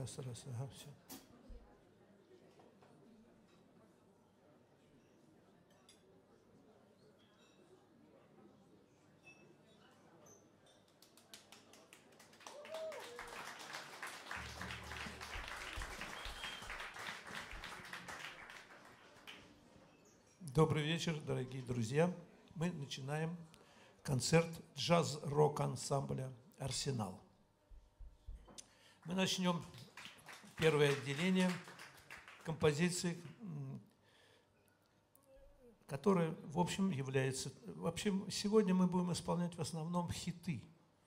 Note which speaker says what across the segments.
Speaker 1: раз. Ага, все. Добрый вечер, дорогие друзья. Мы начинаем концерт джаз-рок-ансамбля «Арсенал». Мы начнем первое отделение композиции, которая, в общем, является... Вообще, сегодня мы будем исполнять в основном хиты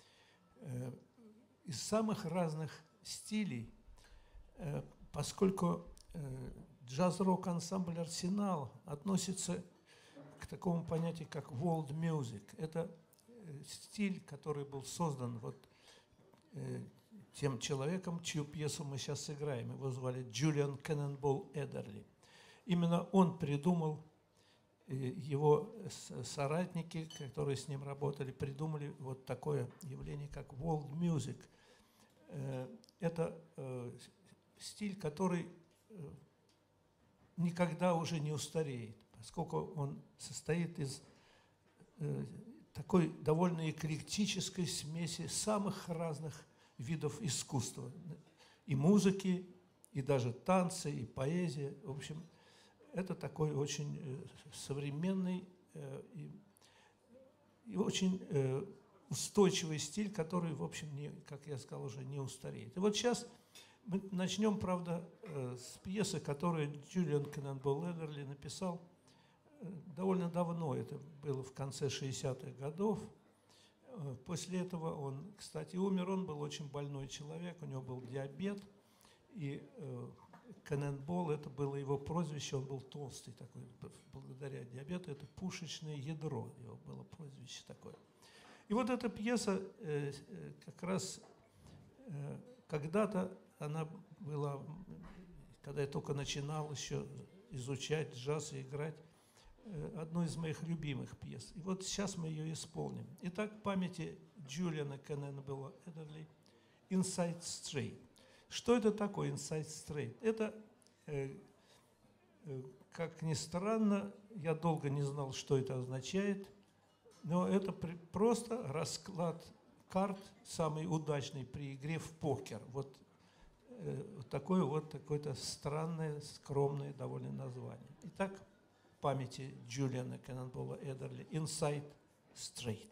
Speaker 1: из самых разных стилей, поскольку джаз-рок-ансамбль «Арсенал» относится к такому понятию, как world music. Это стиль, который был создан вот тем человеком, чью пьесу мы сейчас сыграем. Его звали Джулиан Кеннонбол Эдерли. Именно он придумал, его соратники, которые с ним работали, придумали вот такое явление, как world music. Это стиль, который никогда уже не устареет, поскольку он состоит из такой довольно эклектической смеси самых разных видов искусства. И музыки, и даже танцы, и поэзия. В общем, это такой очень современный и очень устойчивый стиль, который, в общем, как я сказал, уже не устареет. И вот сейчас мы начнем, правда, с пьесы, которую Джулиан Кеннонбол Эдерли написал довольно давно. Это было в конце 60-х годов. После этого он, кстати, умер. Он был очень больной человек, у него был диабет. И Кеннонбол, это было его прозвище, он был толстый такой, благодаря диабету. Это пушечное ядро, его было прозвище такое. И вот эта пьеса как раз когда-то она была, когда я только начинал еще изучать джаз и играть, одной из моих любимых пьес. И вот сейчас мы ее исполним. Итак, в памяти Джулиана Кеннонбола Эдерли «Inside Straight». Что это такое «Inside Straight»? Это, как ни странно, я долго не знал, что это означает, но это просто расклад карт, самый удачный при игре в покер. Вот такое вот какое-то странное, скромное довольно название. Итак, в памяти Джулиана Кеннонбола Эдерли «Inside Straight».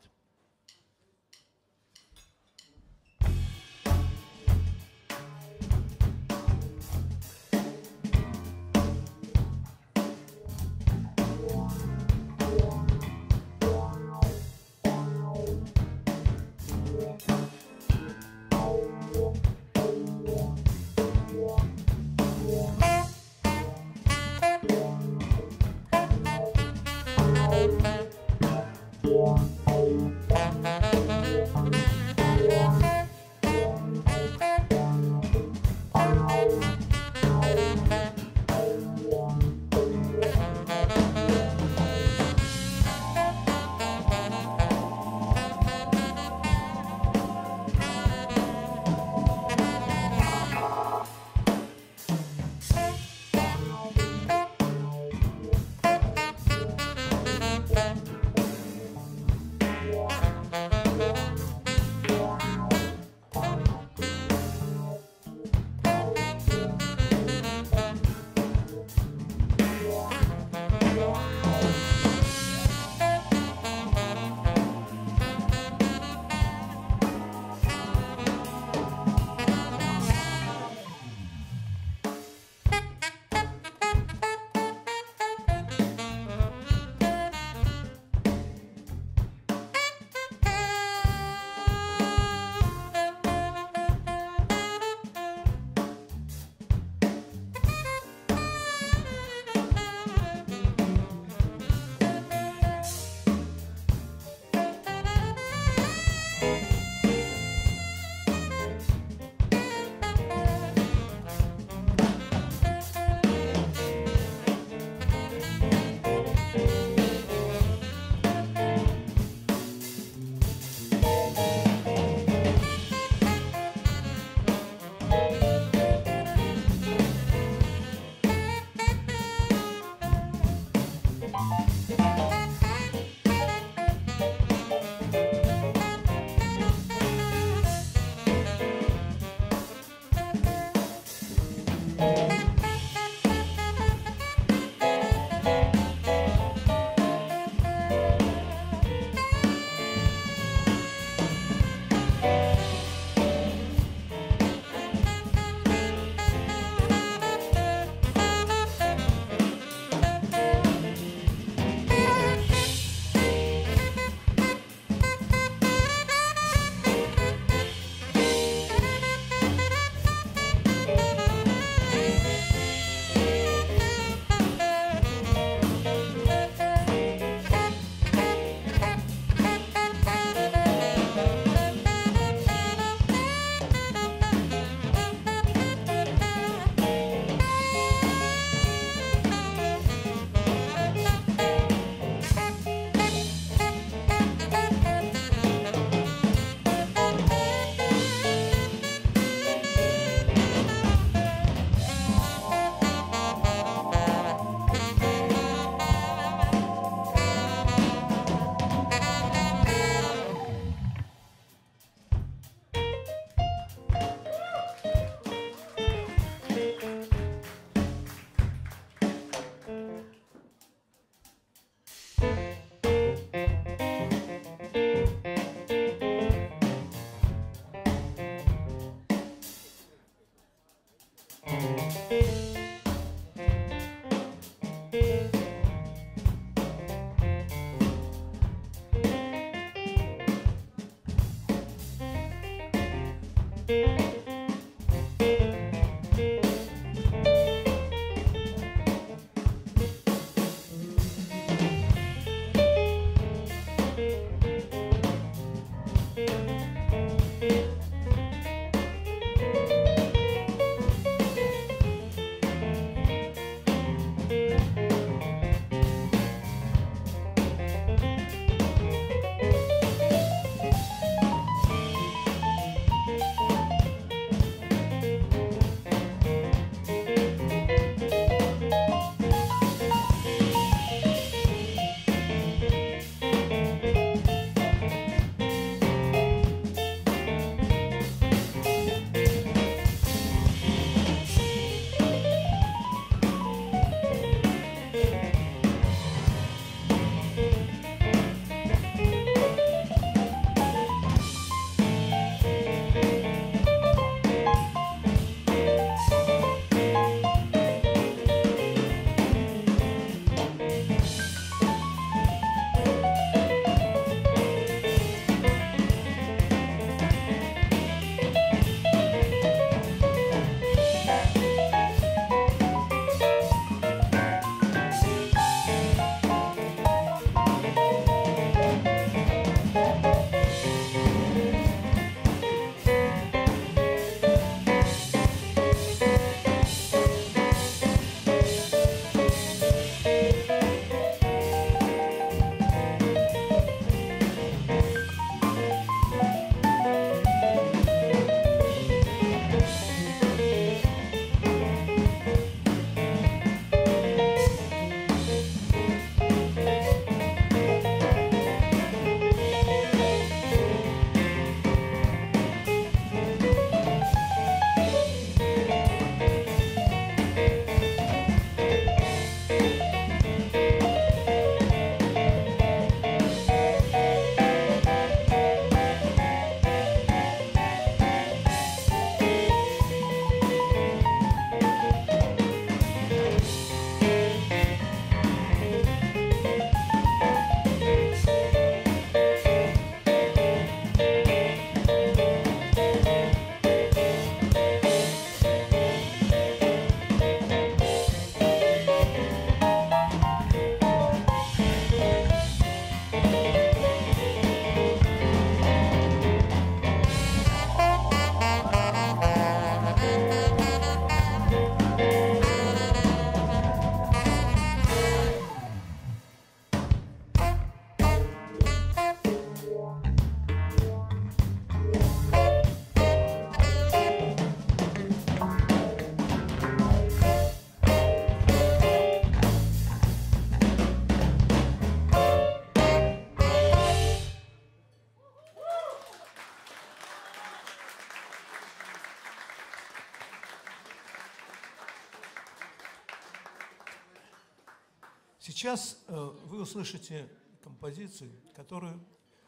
Speaker 1: Сейчас вы услышите композицию, которую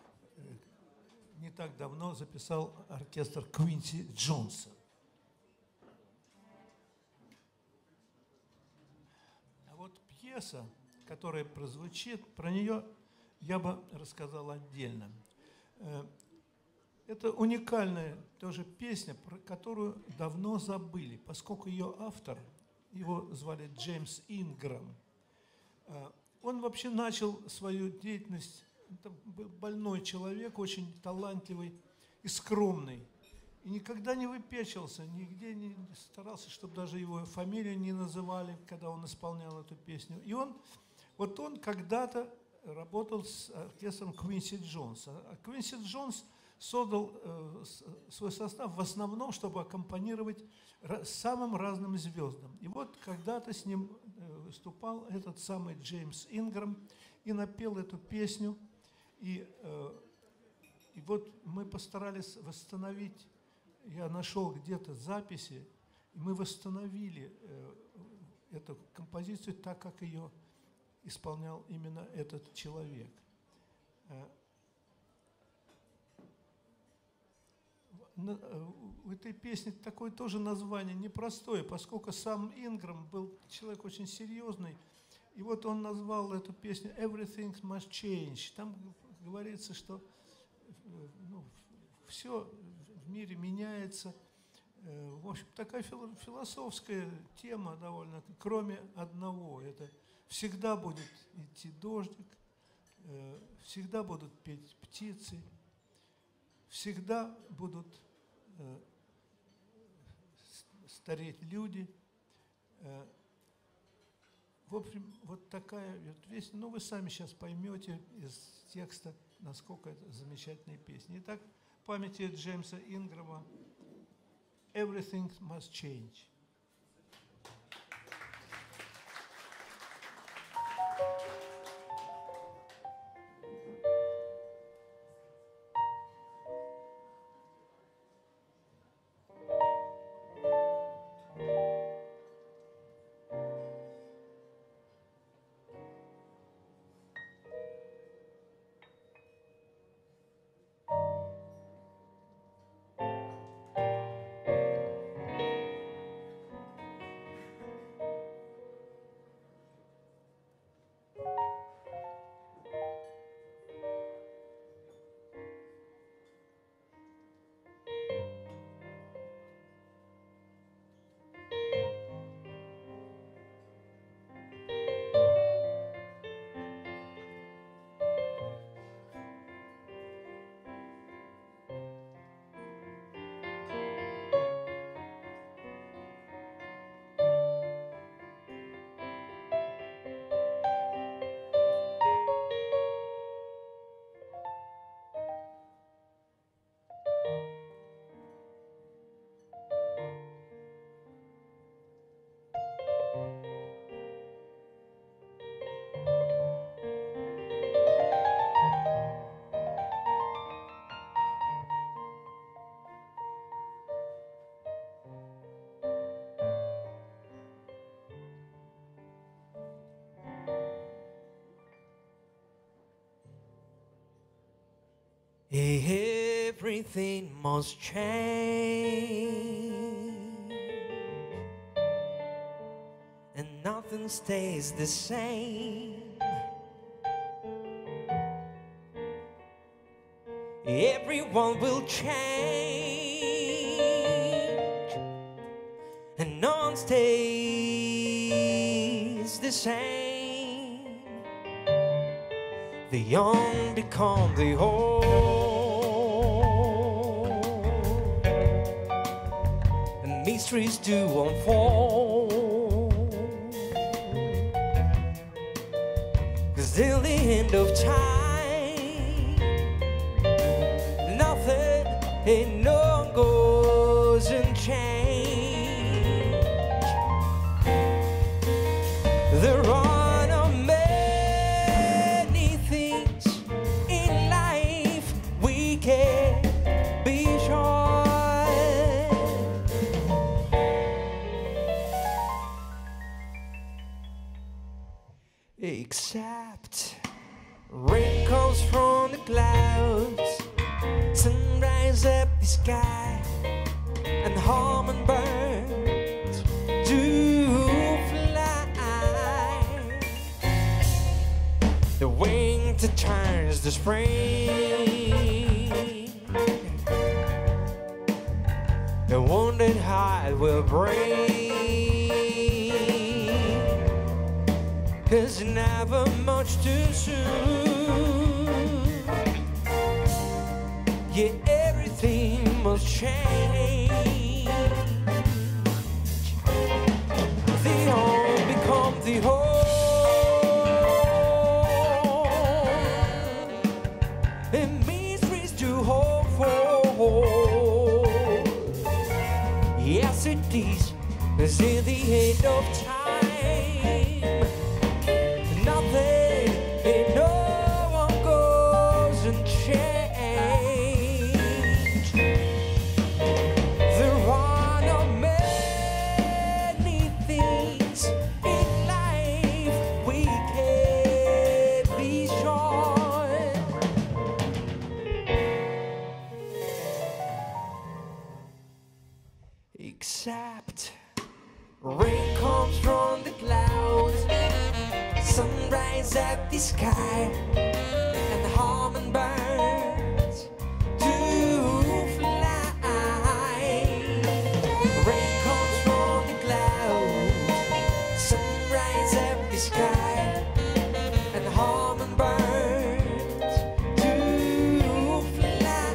Speaker 1: не так давно записал оркестр Квинси Джонса. А вот пьеса, которая прозвучит, про нее я бы рассказал отдельно. Это уникальная тоже песня, про которую давно забыли, поскольку ее автор, его звали Джеймс Инграм. Он вообще начал свою деятельность, это был больной человек, очень талантливый и скромный. И никогда не выпячивался, нигде не старался, чтобы даже его фамилию не называли, когда он исполнял эту песню. И он когда-то работал с оркестром Квинси Джонса. А Квинси Джонс создал свой состав в основном, чтобы аккомпанировать самым разным звездам. И вот когда-то с ним выступал этот самый Джеймс Инграм и напел эту песню. И вот мы постарались восстановить, я нашел где-то записи, и мы восстановили эту композицию так, как ее исполнял именно этот человек. У этой песни такое тоже название непростое, поскольку сам Инграм был человек очень серьезный. И вот он назвал эту песню «Everything must change». Там говорится, что все в в мире меняется. В общем, такая философская тема довольно, кроме одного. Это всегда будет идти дождик, всегда будут петь птицы, всегда будут стареть люди. В общем, вот такая вот песня. Ну, вы сами сейчас поймете из текста, насколько это замечательная песня. Итак, в памяти Джеймса Инграма «Everything must change».
Speaker 2: Everything must change, and nothing stays the same. Everyone will change, and none stays the same. The young become the old, and mysteries do unfold. 'Cause till the end of time, nothing and no one goes unchanged. There are no many things in life we can be sure, except rain comes from the clouds, sunrise up the sky, and hummingbirds do fly. The winter turns to spring, the wounded heart will bring. 'Cause never much too soon. Yeah, everything must change. The old become the whole, and mysteries to hope for. Yes, it is. 'Cause in the end of time, nothing and no one goes unchanged. There are no many things in life we can be sure, except rain comes from the clouds, sunrise at the sky, and the hummingbirds do fly. Rain comes from the clouds, sunrise up the sky, and hummingbirds do fly.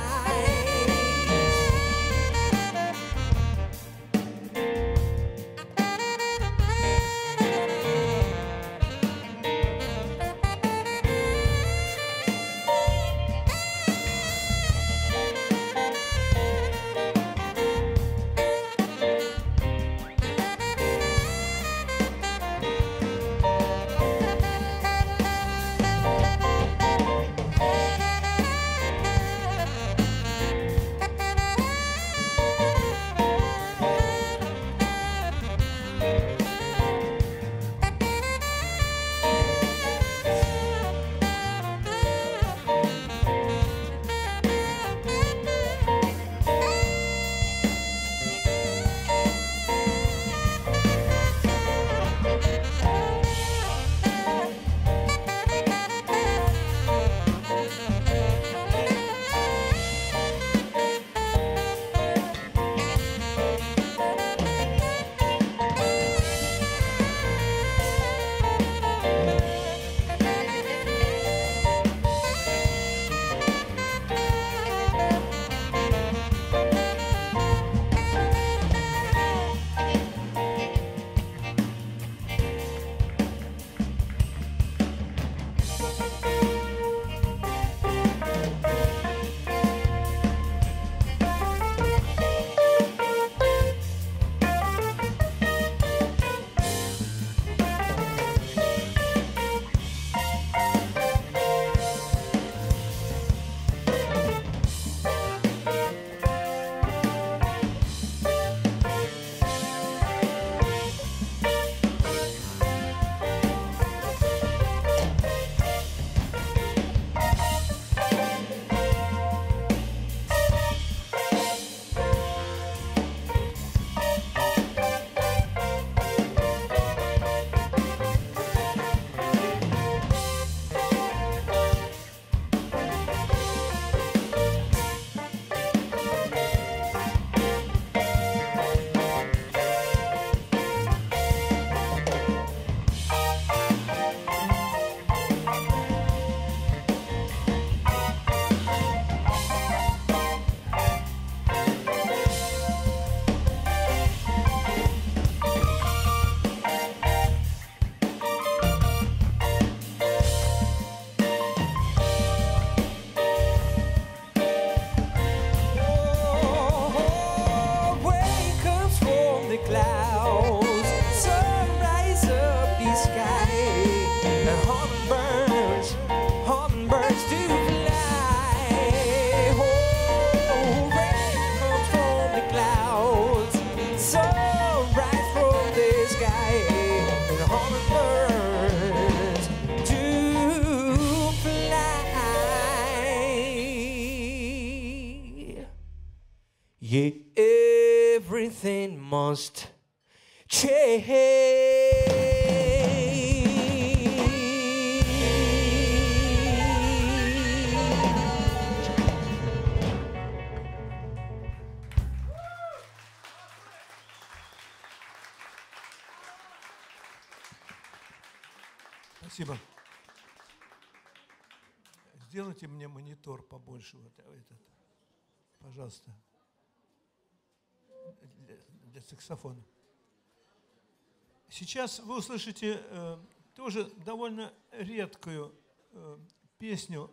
Speaker 2: Yeah, everything must change.
Speaker 1: Спасибо. Сделайте мне монитор побольше, вот этот, пожалуйста, для саксофона. Сейчас вы услышите тоже довольно редкую песню.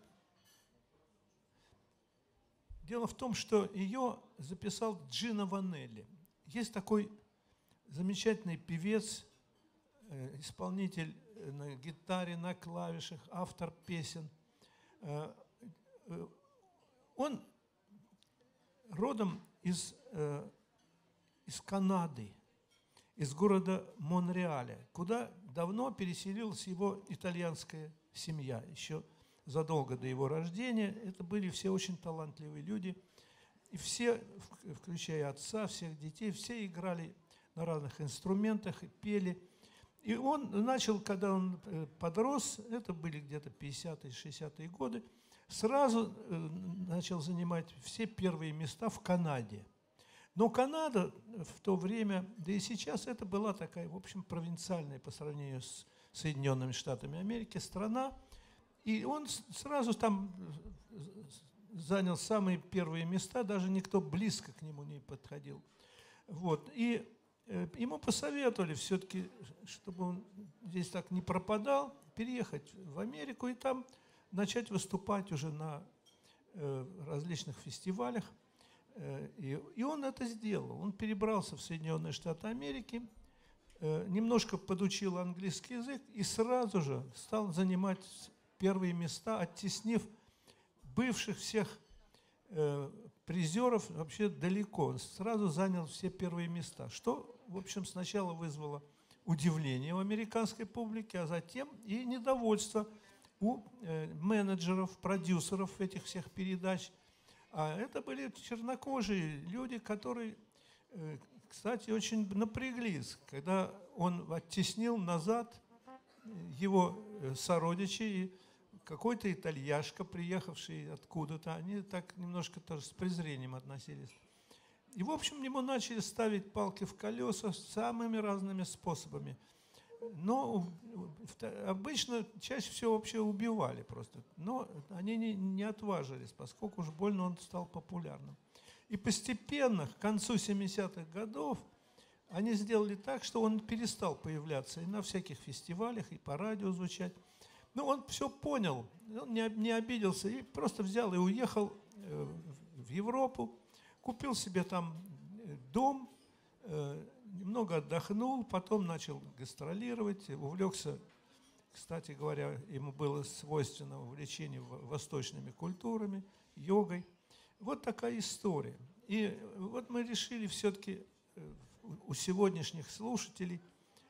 Speaker 1: Дело в том, что ее записал Джино Ванелли. Есть такой замечательный певец, исполнитель на гитаре, на клавишах, автор песен. Он родом из Канады, из города Монреаля, куда давно переселилась его итальянская семья. Еще задолго до его рождения. Это были все очень талантливые люди. И все, включая отца, всех детей, все играли на разных инструментах и пели. И он начал, когда он подрос, это были где-то 50-е, 60-е годы, сразу начал занимать все первые места в Канаде. Но Канада в то время, да и сейчас, это была такая, в общем, провинциальная по сравнению с Соединенными Штатами Америки страна. И он сразу там занял самые первые места, даже никто близко к нему не подходил. Вот. И ему посоветовали все-таки, чтобы он здесь так не пропадал, переехать в Америку и там начать выступать уже на различных фестивалях. И он это сделал. Он перебрался в Соединенные Штаты Америки, немножко подучил английский язык и сразу же стал занимать первые места, оттеснив бывших всех призеров вообще далеко. Он сразу занял все первые места, что, в общем, сначала вызвало удивление у американской публики, а затем и недовольство у менеджеров, продюсеров этих всех передач. А это были чернокожие люди, которые, кстати, очень напряглись, когда он оттеснил назад его сородичей, и какой-то итальяшка, приехавший откуда-то, они так немножко тоже с презрением относились. И, в общем, ему начали ставить палки в колеса самыми разными способами. Но обычно чаще всего вообще убивали просто. Но они не отважились, поскольку уж больно он стал популярным. И постепенно, к концу 70-х годов, они сделали так, что он перестал появляться и на всяких фестивалях, и по радио звучать. Но он все понял, он не обиделся, и просто взял и уехал в Европу, купил себе там дом, немного отдохнул, потом начал гастролировать, увлекся, кстати говоря, ему было свойственно увлечение восточными культурами, йогой. Вот такая история. И вот мы решили все-таки у сегодняшних слушателей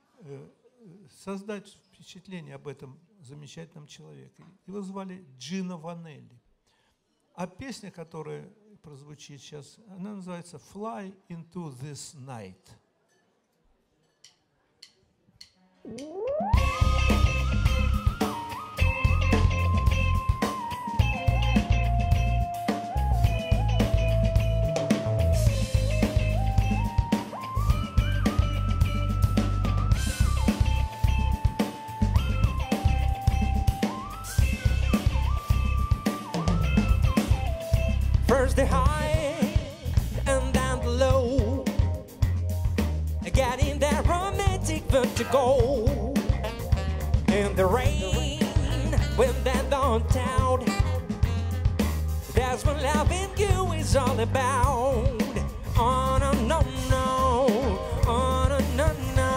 Speaker 1: создать впечатление об этом замечательном человеке. Его звали Джино Ванелли. А песня, которая прозвучит сейчас, она называется «Fly into this night».
Speaker 2: First the high and then the low, getting that romantic vertigo. In the rain, when they're downtown, that's what loving you is all about. On and on, on and on.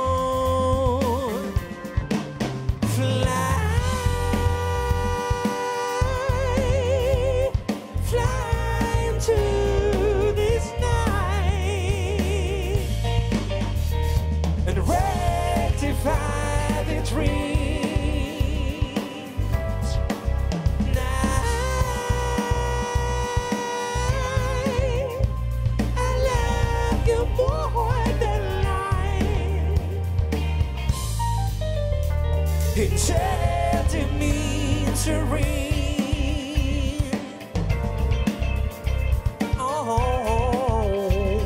Speaker 2: Enchanted me serene. Oh,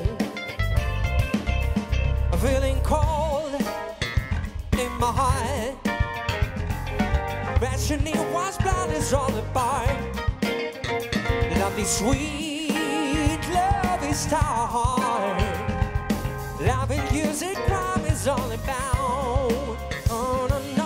Speaker 2: I'm feeling cold in my heart. Rationing what's blood is all about. Love is sweet, love is hard. Love and music, crime is all about. Oh, no, no.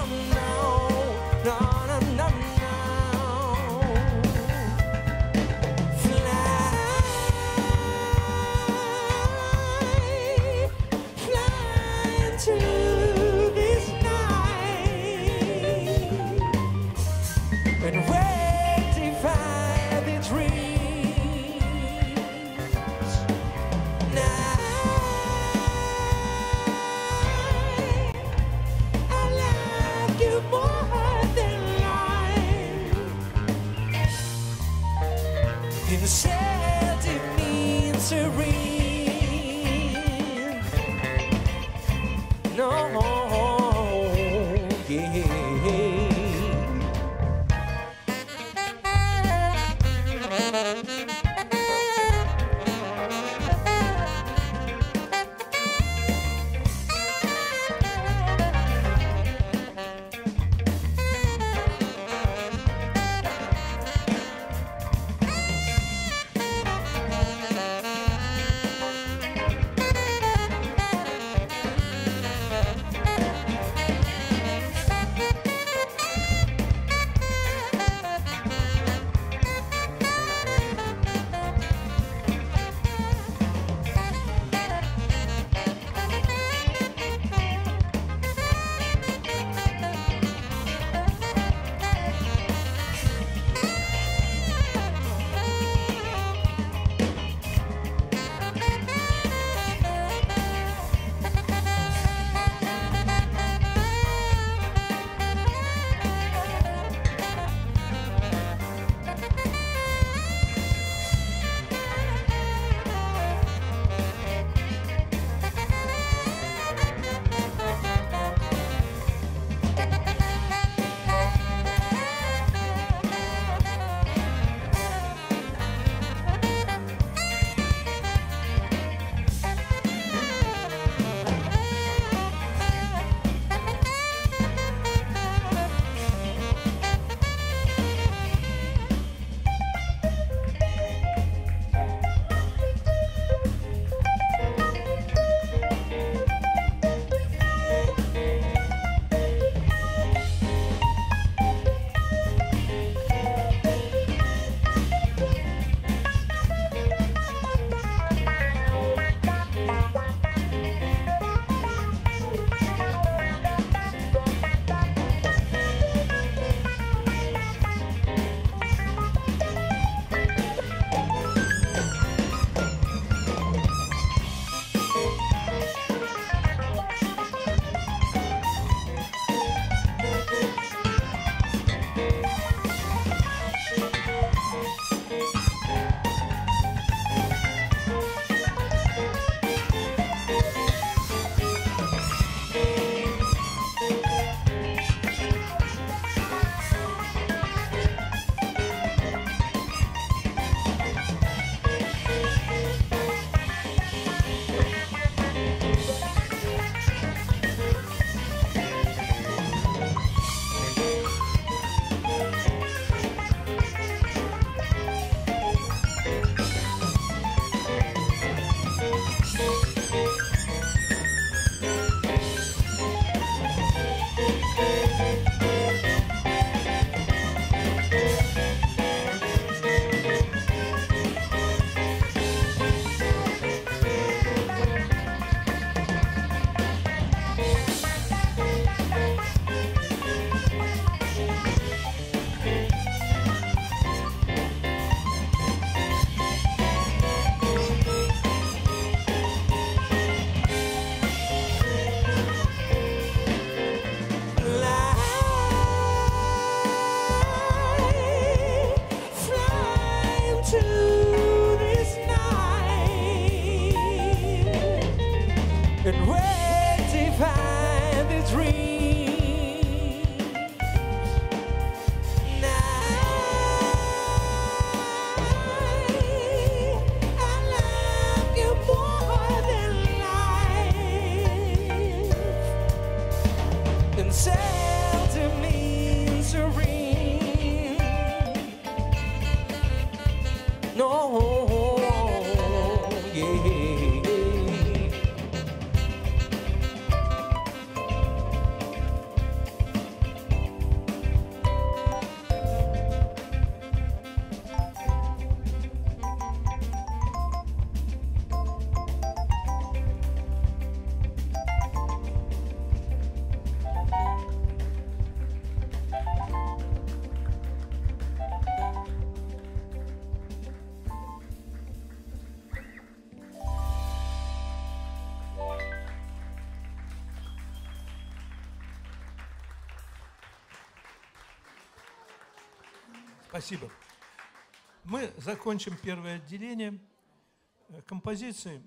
Speaker 1: Спасибо. Мы закончим первое отделение композиции,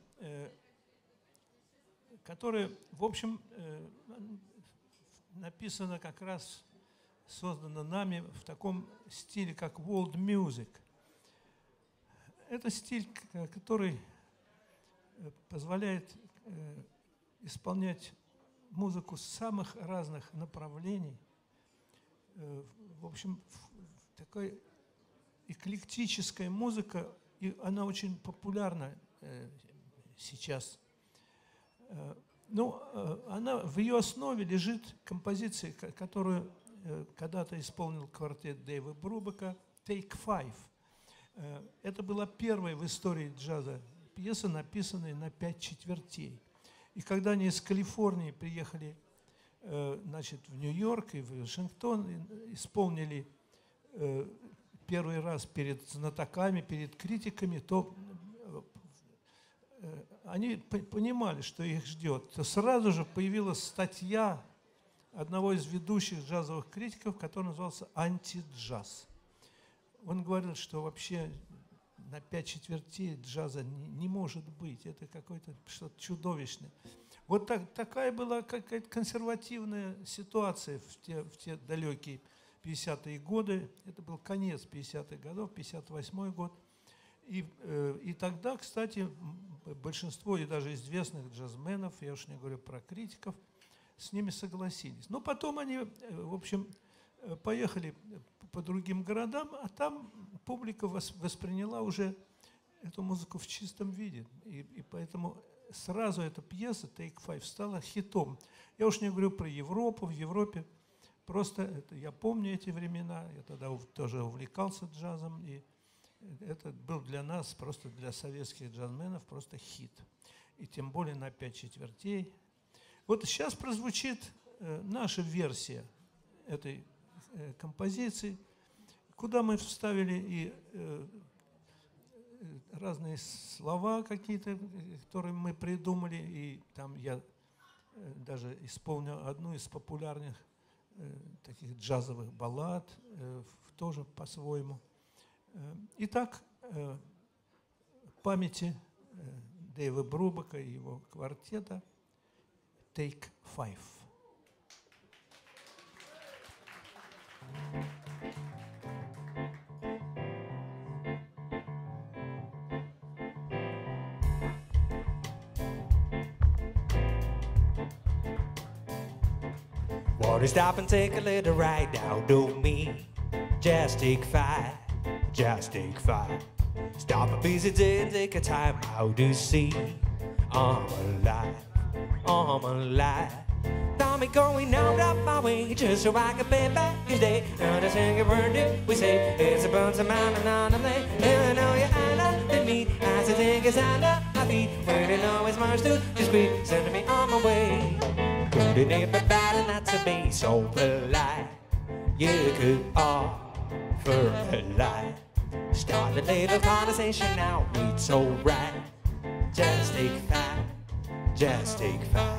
Speaker 1: которая, в общем, написана как раз, создана нами в таком стиле, как world music. Это стиль, который позволяет исполнять музыку с самых разных направлений. В общем, такая эклектическая музыка, и она очень популярна сейчас. Ну, в ее основе лежит композиция, которую когда-то исполнил квартет Дэйва Брубека, «Take Five». Это была первая в истории джаза пьеса, написанная на 5 четвертей. И когда они из Калифорнии приехали, значит, в Нью-Йорк и в Вашингтон, исполнили первый раз перед знатоками, перед критиками, то они понимали, что их ждет. То сразу же появилась статья одного из ведущих джазовых критиков, который назывался «Антиджаз». Он говорил, что вообще на 5 четвертей джаза не может быть. Это какое-то что-то чудовищное. Вот такая была какая-то консервативная ситуация в те далекие 50-е годы. Это был конец 50-х годов, 58-й год. И тогда, кстати, большинство и даже известных джазменов, я уж не говорю про критиков, с ними согласились. Но потом они, в общем, поехали по другим городам, а там публика восприняла уже эту музыку в чистом виде. И поэтому сразу эта пьеса «Take Five» стала хитом. Я уж не говорю про Европу. В Европе просто, я помню эти времена, я тогда тоже увлекался джазом, и это был для нас, просто для советских джазменов, просто хит. И тем более на 5 четвертей. Вот сейчас прозвучит наша версия этой композиции, куда мы вставили и разные слова какие-то, которые мы придумали, и там я даже исполнил одну из популярных таких джазовых баллад, тоже по-своему. Итак, памяти Дэйва Брубека и его квартета «Take Five».
Speaker 2: Want to stop and take a little ride now, don't me? Just take 5, just take 5. Stop a busy day and take a time out to see I'm alive, I'm alive. Got me going out of my way just so I can pay back each day. And I sing a word that we say, it's a bunch of man and on a play. And I know you and me, as I think it's under my feet. When it always march to just be sending me on my way. Couldn't everybody not to be so polite? You could offer a lie. Start a little conversation now, it's alright. Just take 5, just take 5.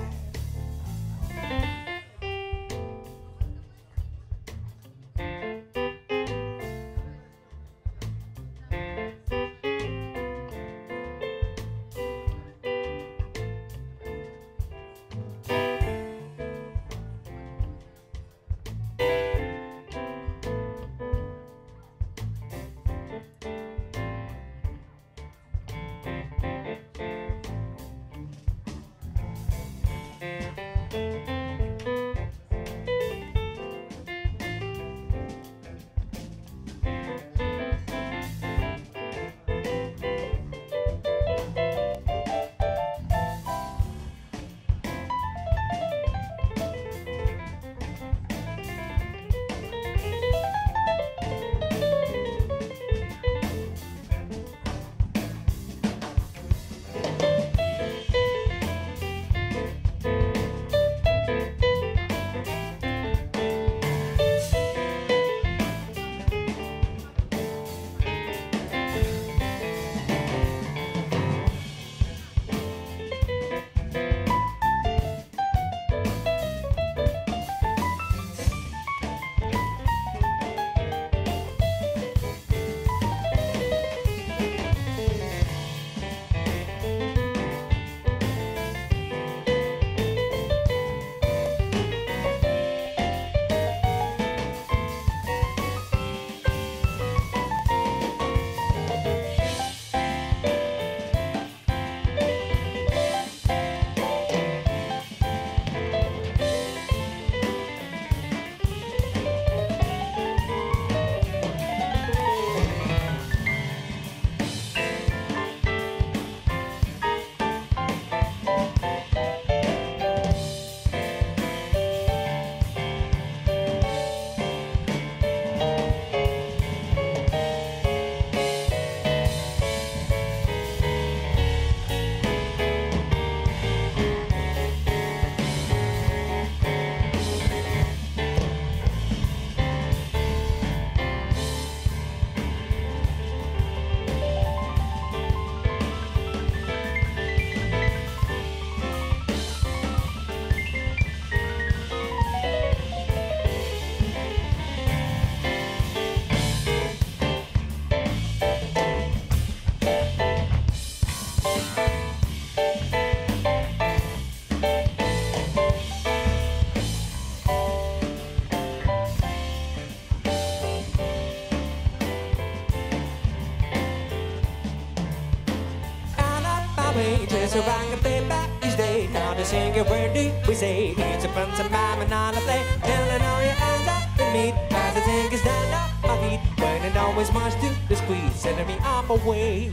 Speaker 2: Just so I can play back each day. Now to sing it, where do we say? It's a fun time and on a play. Telling all your hands up and meet. As I think it's stand up my feet. When it always march to the squeeze, sending me on my way.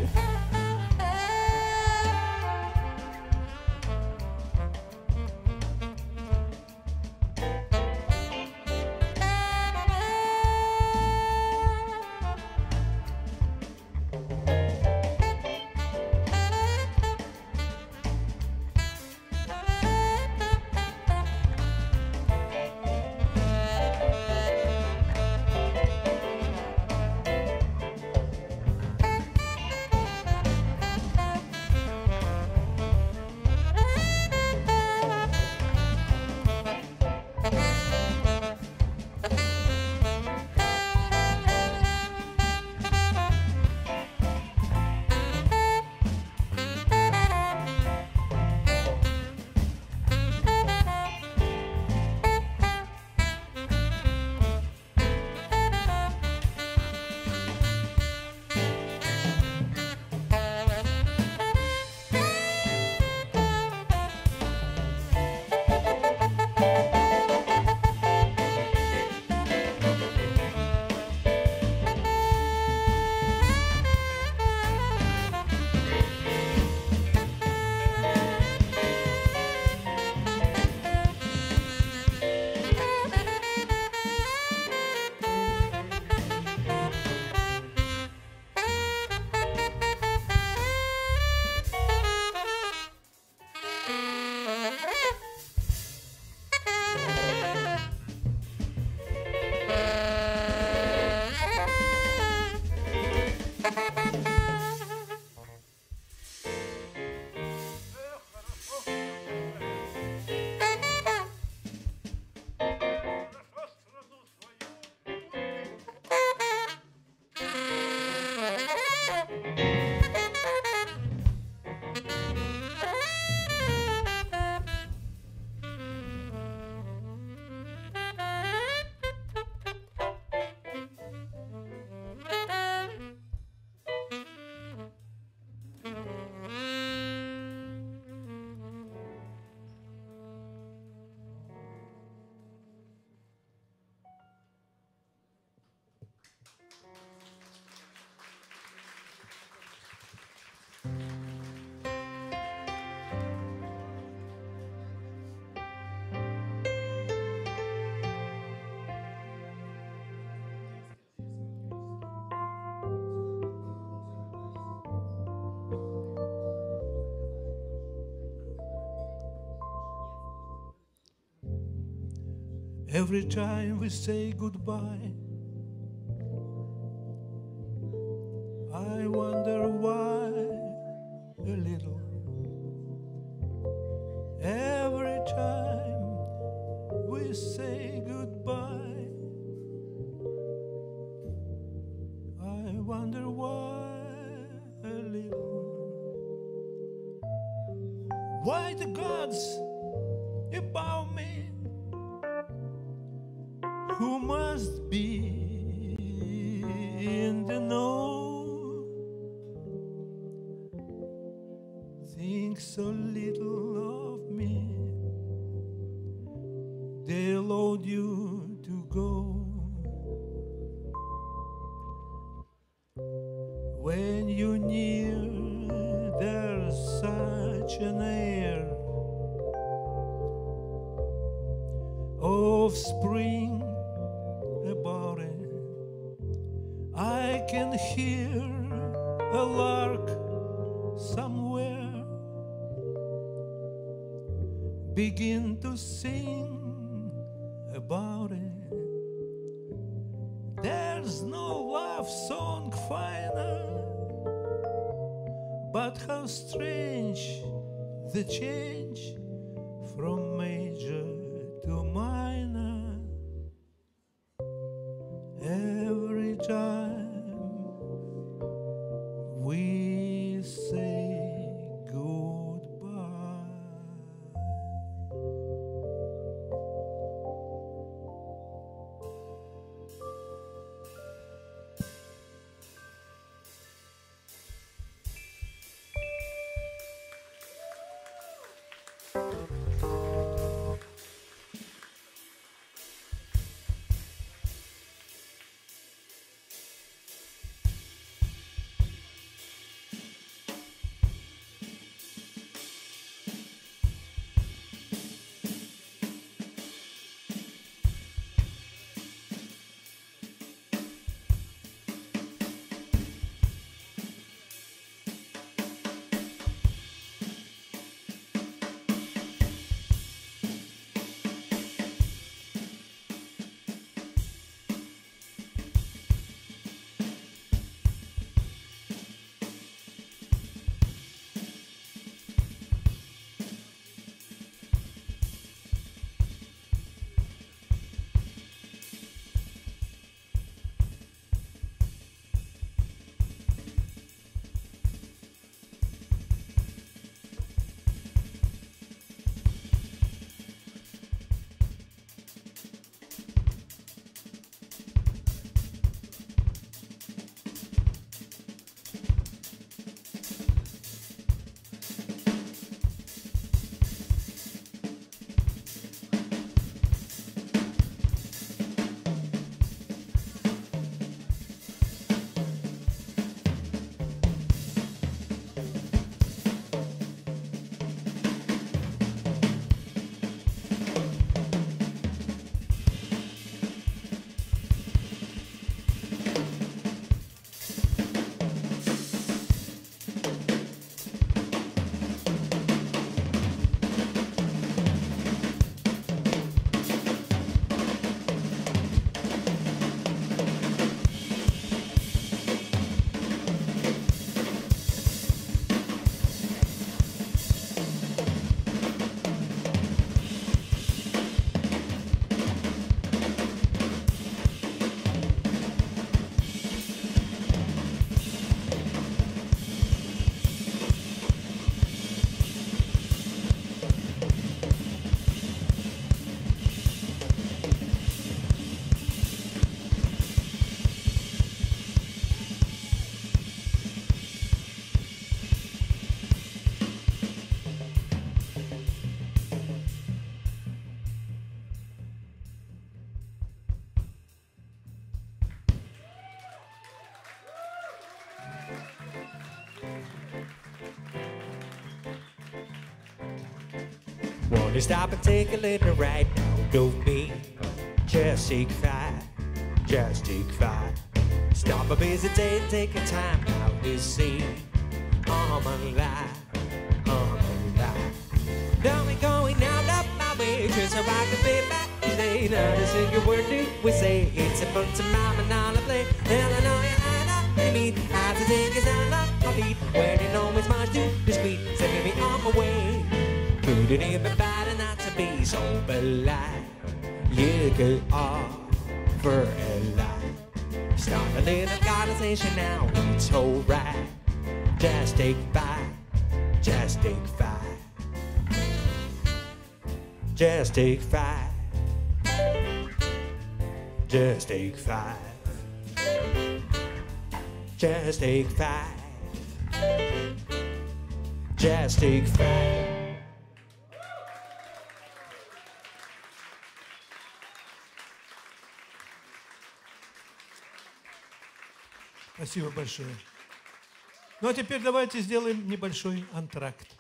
Speaker 1: Every time we say goodbye, I wonder why a little. Every time we say goodbye, I wonder why a little. Why the gods above me, who must be in the know, think so little of me, they allowed you to go. When you near, there's such an air of spring about it. I can hear a lark somewhere begin to sing about it. There's no love song finer, but how strange the change from major to minor. Every time we say
Speaker 2: Wanna stop and take a little ride now, don't me. Just take five, just take five. Stop a busy day and take a time now to see. I'm alive, I'm alive. Now we're going out of my way just so I can be back. Today, not a single word do we say. It's a fun time and all I play. Hell, I know you had up to meet. I have to take his hand off my feet. Where you know it's much too discreet. So give me on my way. Couldn't even better not to be so polite. You could offer a lie. Start a little conversation now, it's alright. Just take five, just take five. Just take five. Just take five. Just take five. Just take five.
Speaker 1: Спасибо большое. Ну а теперь давайте сделаем небольшой антракт.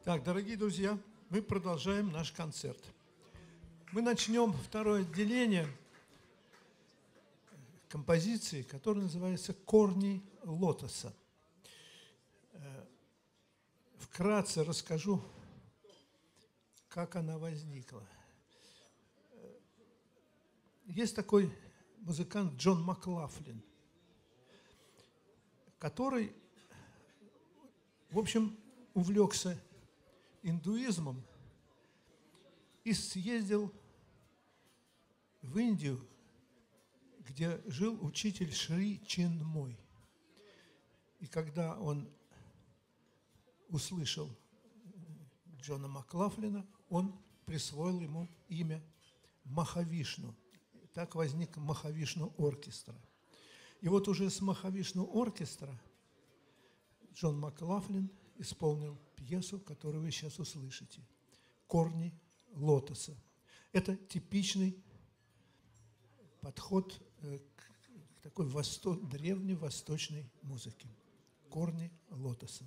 Speaker 1: Так, дорогие друзья, мы продолжаем наш концерт. Мы начнем второе отделение композиции, которая называется «Корни лотоса». Вкратце расскажу, как она возникла. Есть такой музыкант Джон Маклафлин, который, в общем, увлекся индуизмом и съездил в Индию, где жил учитель Шри Чинмой. И когда он услышал Джона Маклафлина, он присвоил ему имя Махавишну. Так возник Махавишну оркестра. И вот уже с Махавишну оркестра Джон Маклафлин исполнил пьесу, которую вы сейчас услышите. «Корни лотоса». Это типичный подход к такой древней восточной музыке. «Корни лотоса».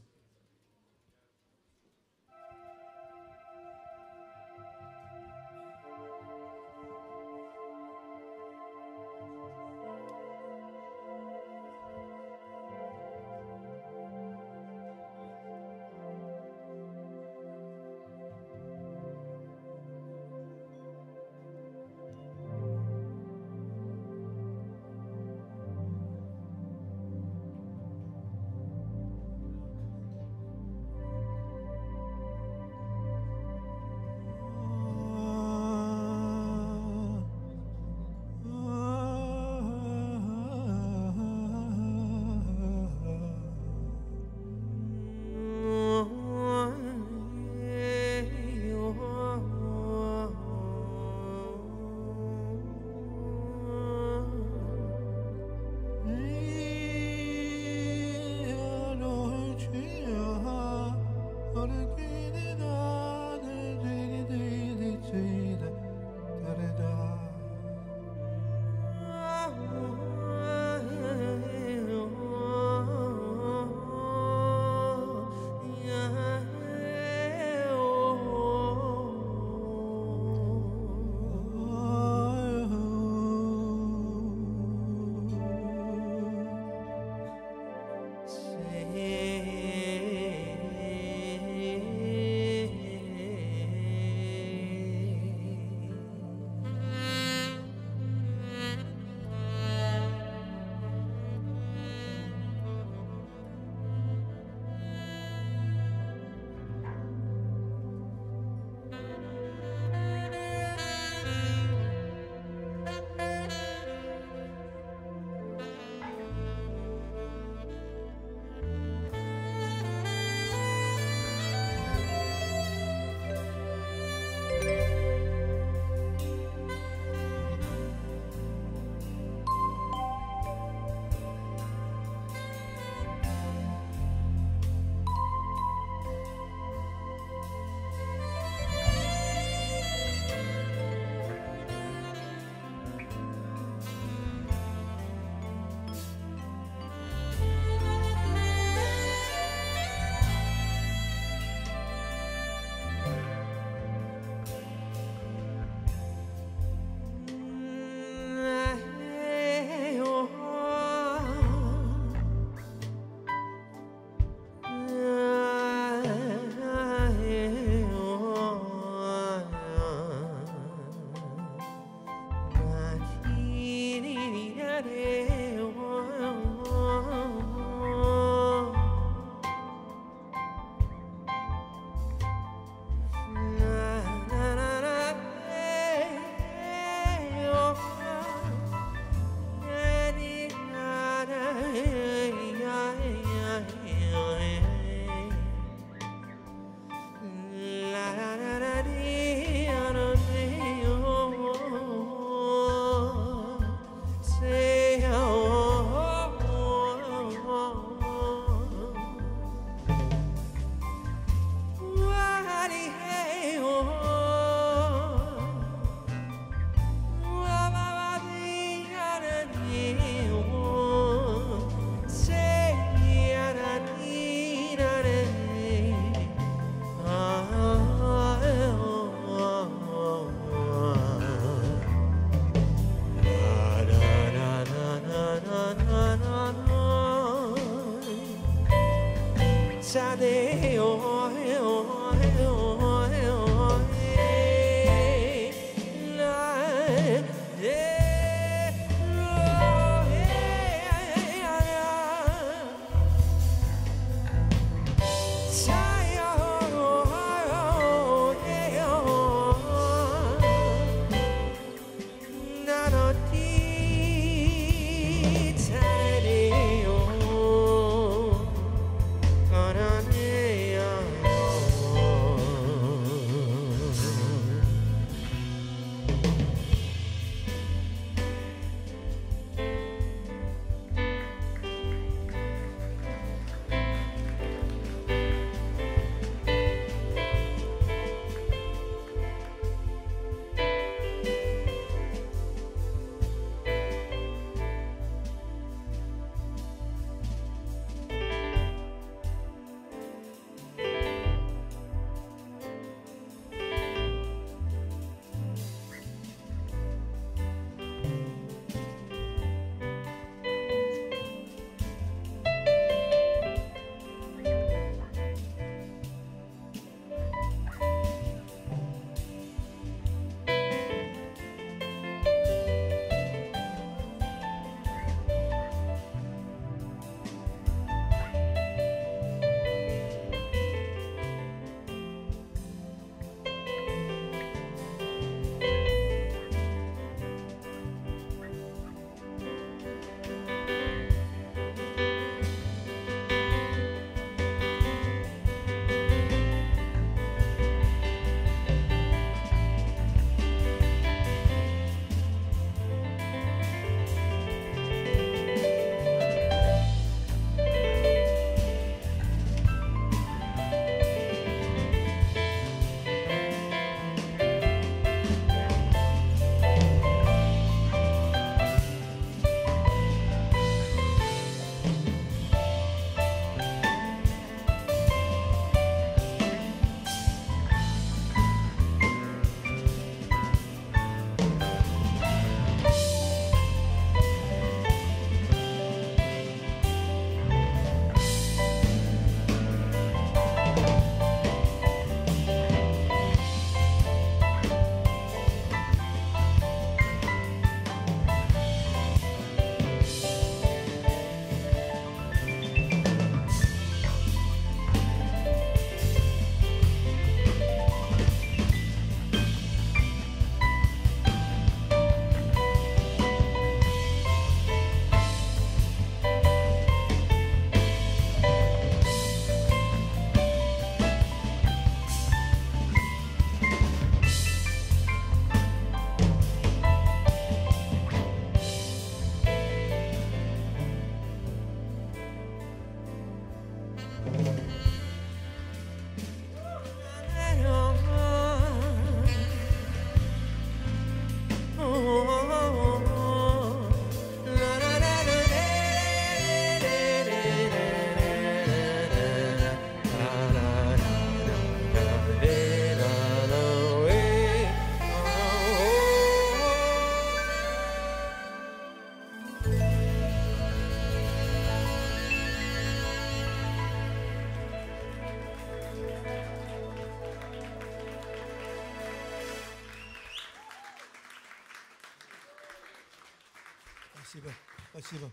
Speaker 1: Спасибо. Спасибо.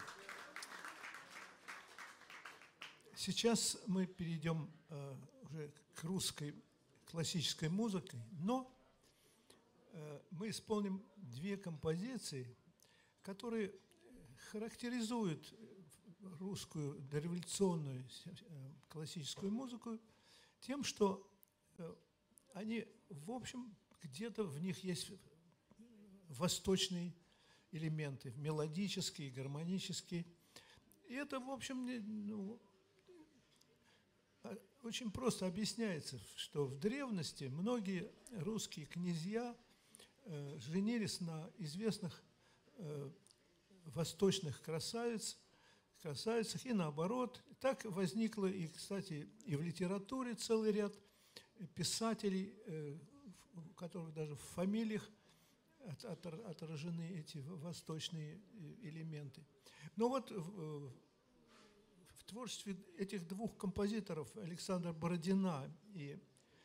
Speaker 1: Сейчас мы перейдем уже к русской классической музыке, но мы исполним две композиции, которые характеризуют русскую дореволюционную классическую музыку тем, что они, в общем, где-то в них есть восточные элементы, мелодические, гармонические. И это, в общем, очень просто объясняется, что в древности многие русские князья женились на известных восточных красавицах и наоборот. Так возникло, и, кстати, и в литературе целый ряд писателей, у которых даже в фамилиях отражены эти восточные элементы. Но вот в творчестве этих двух композиторов, Александра Бородина и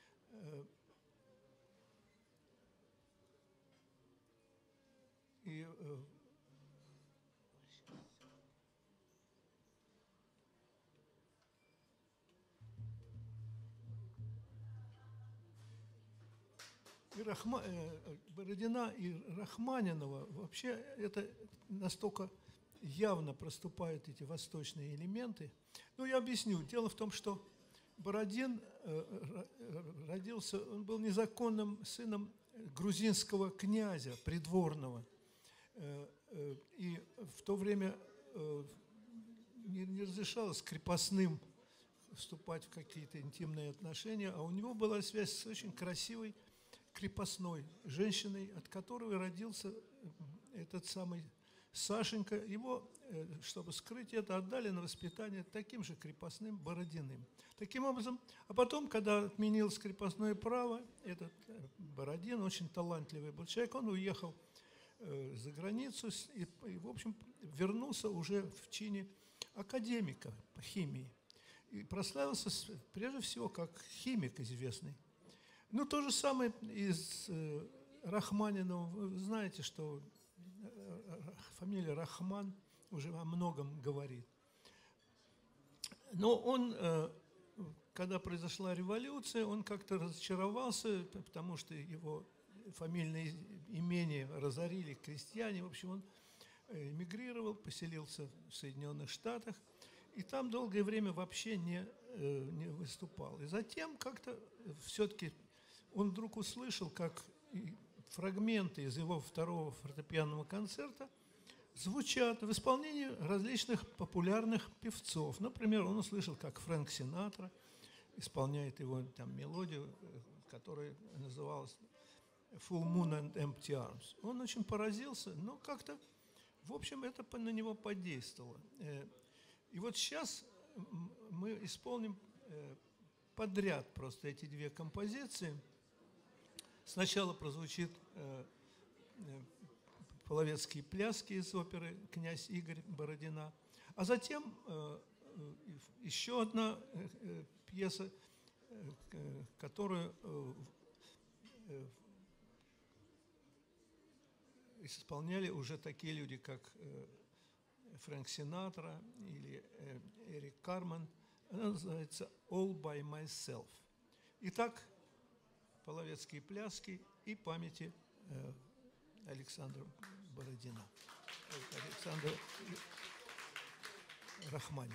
Speaker 1: Бородина и Рахманинова, вообще это настолько явно проступают эти восточные элементы. Ну, я объясню. Дело в том, что Бородин родился, он был незаконным сыном грузинского князя, придворного. И в то время не разрешалось крепостным вступать в какие-то интимные отношения, а у него была связь с очень красивой крепостной женщиной, от которой родился этот самый Сашенька. Его, чтобы скрыть это, отдали на воспитание таким же крепостным Бородиным. Таким образом, а потом, когда отменилось крепостное право, этот Бородин, очень талантливый был человек, он уехал за границу и, в общем, вернулся уже в чине академика по химии. И прославился прежде всего как химик известный. Ну, то же самое и с Рахманиновым. Вы знаете, что фамилия Рахман уже о многом говорит. Но он, когда произошла революция, он как-то разочаровался, потому что его фамильное имение разорили крестьяне. В общем, он эмигрировал, поселился в Соединенных Штатах, и там долгое время вообще не выступал. И затем как-то все-таки он вдруг услышал, как фрагменты из его второго фортепианного концерта звучат в исполнении различных популярных певцов. Например, он услышал, как Фрэнк Синатра исполняет его там мелодию, которая называлась «Full Moon and Empty Arms». Он очень поразился, но как-то, в общем, это на него подействовало. И вот сейчас мы исполним подряд просто эти две композиции. Сначала прозвучит половецкие пляски из оперы «Князь Игорь» Бородина, а затем еще одна пьеса, которую исполняли уже такие люди, как Фрэнк Синатра или Эрик Кармен. Она называется «All by Myself». Итак, половецкие пляски и памяти Александра Бородина, Александра Рахманинова.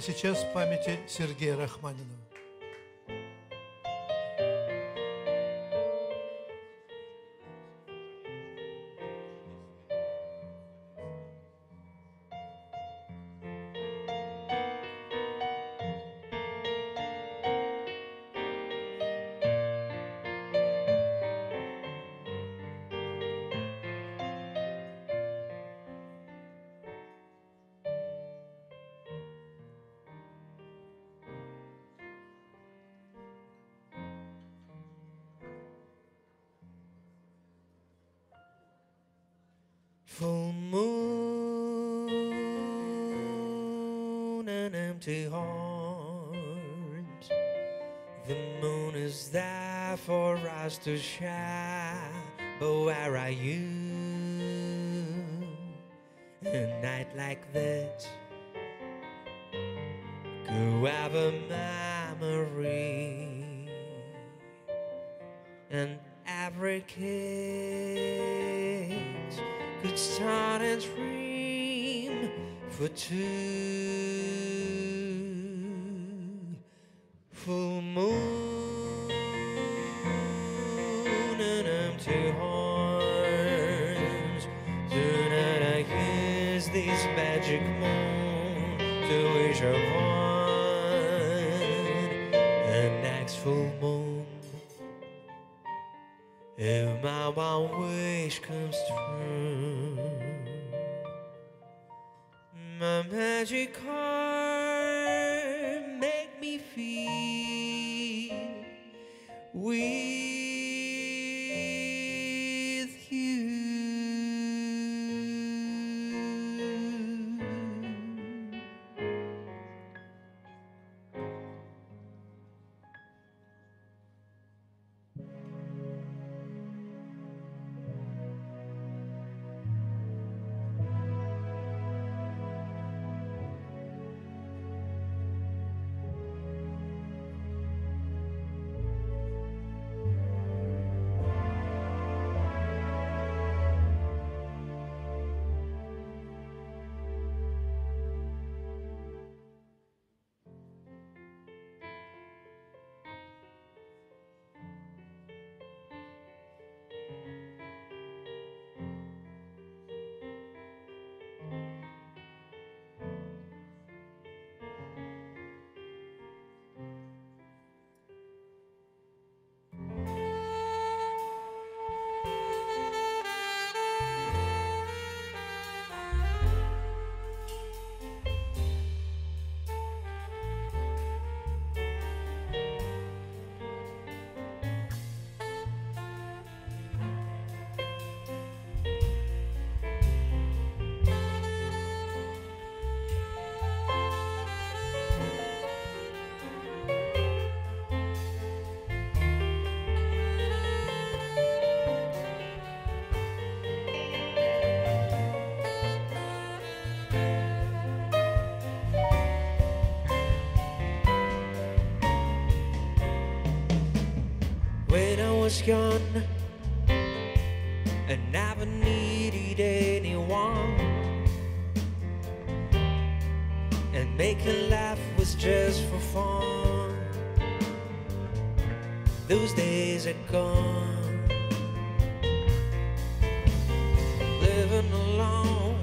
Speaker 1: А сейчас в памяти Сергея Рахманинова.
Speaker 2: Full moon and empty arms. The moon is there for us to share, but where are you? A night like this could have a memory, and every kiss could start a dream for two. Full moon and empty arms. Tonight I use this magic moon to wish upon the next full moon. If my one wish comes true, my magic heart make me feel with you. When I was young, I never needed anyone, and making laugh was just for fun. Those days are gone. Living alone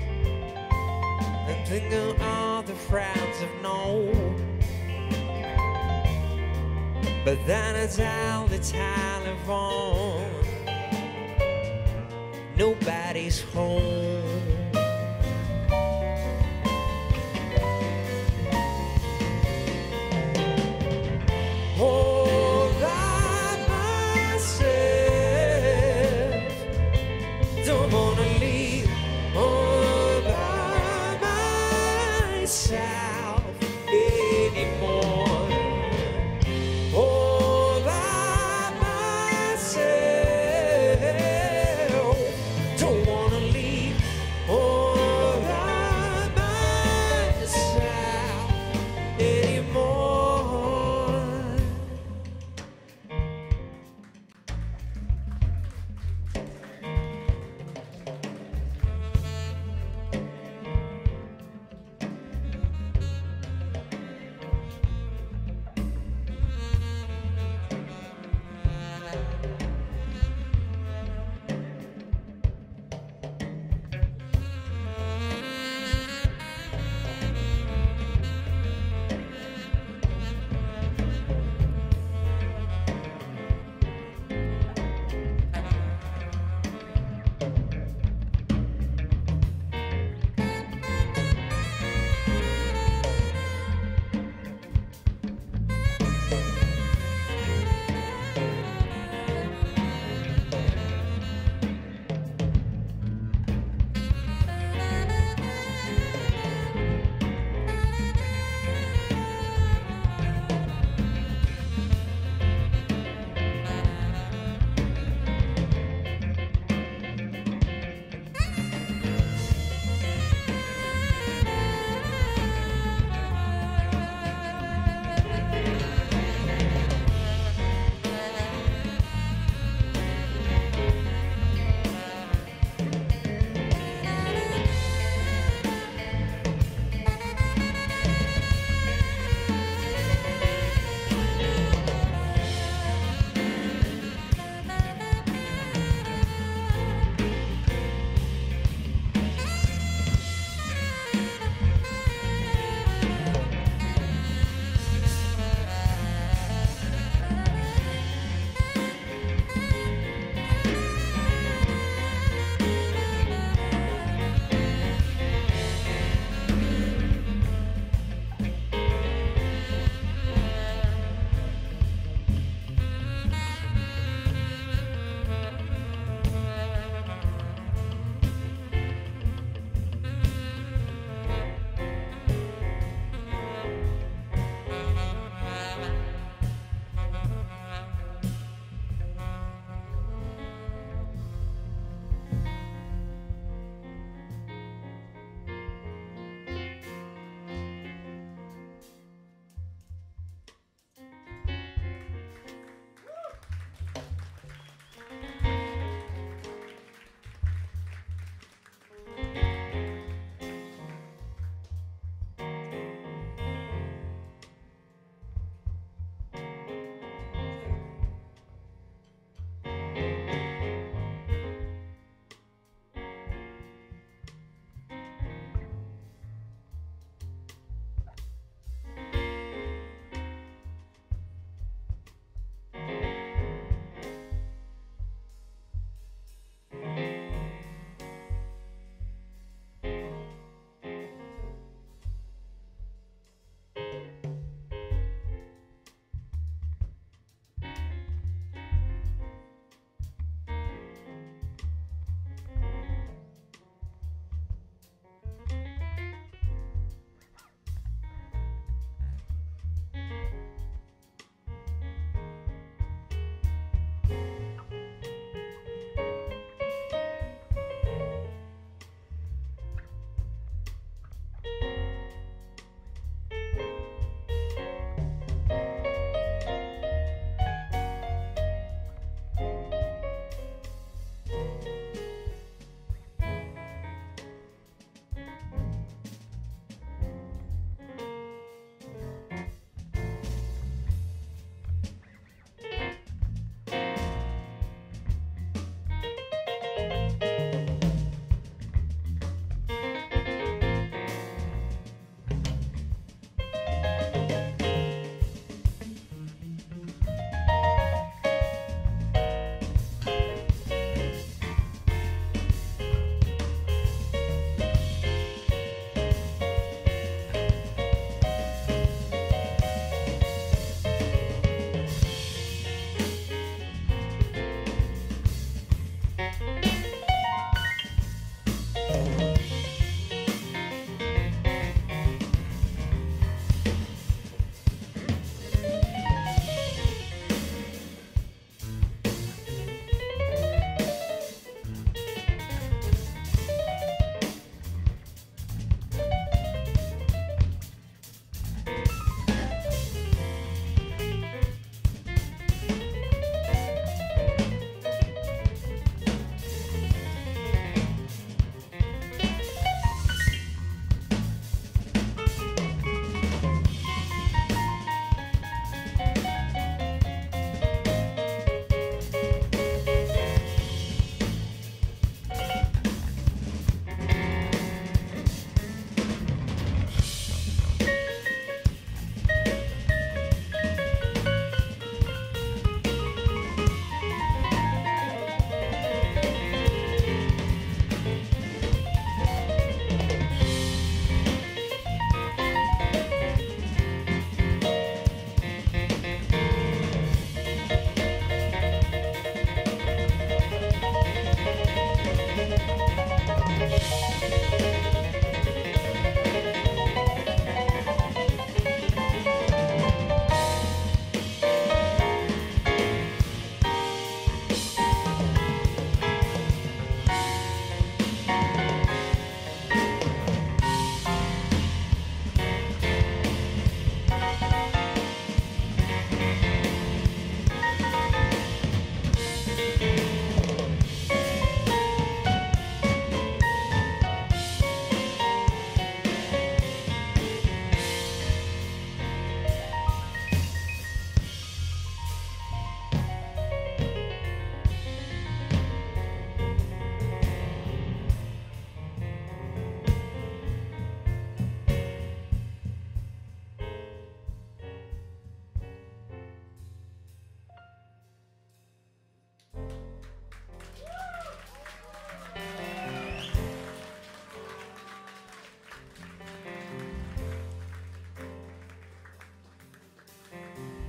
Speaker 2: and thinking of all the friends I've known. But then I dial the telephone, nobody's home. All by myself, don't wanna leave. All by myself anymore. Oh,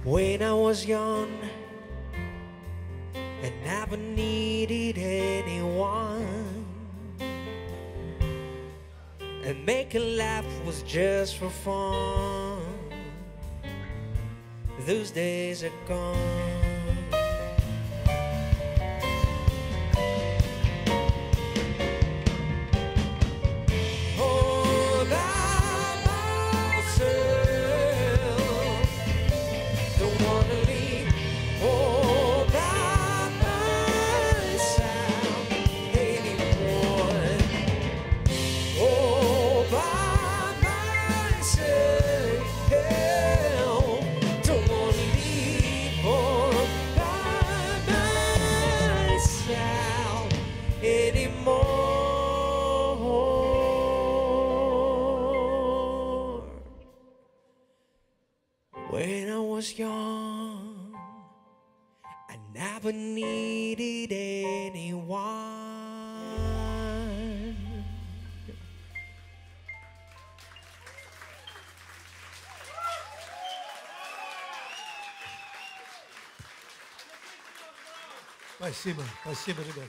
Speaker 2: When I was young and never needed anyone, and making laugh was just for fun, those days are gone. When I was young, I never needed anyone.
Speaker 1: Спасибо, спасибо, ребят.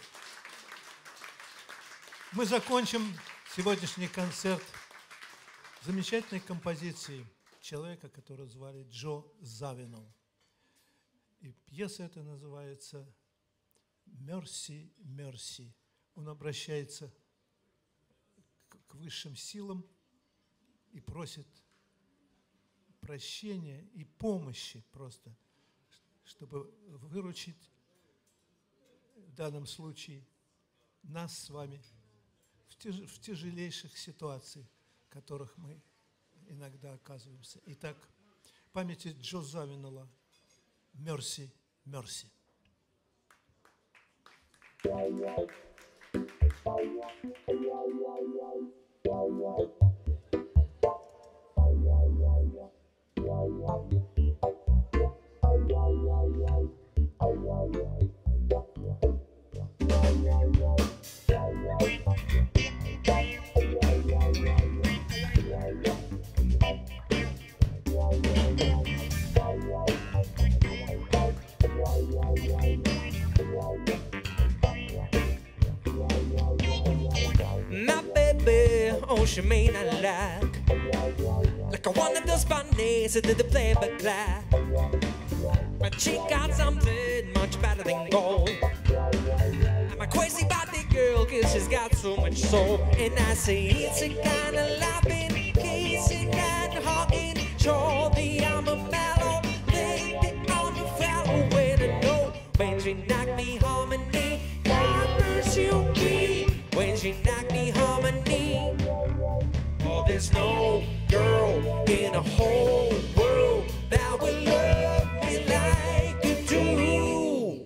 Speaker 1: Мы закончим сегодняшний концерт замечательной композицией человека, которого звали Джо Завинол. И пьеса эта называется «Мерси, мерси». Он обращается к высшим силам и просит прощения и помощи просто, чтобы выручить в данном случае нас с вами в тяжелейших ситуациях, в которых мы иногда оказываемся. Итак, в памяти Джо Завинола «Мерси, мерси».
Speaker 2: My baby, oh, she may not like one of those bunnies that did the playback class. But she got something much better than gold. I'm a crazy about the girl, cause she's got so much soul. And I say it's a kind of laughing, kissing and hugging. Surely I'm a mellow lady on the fellow when I know when she knocked me harmony. God bless you, when she knocked me harmony. Oh, there's no girl in the whole world that will love me like you do.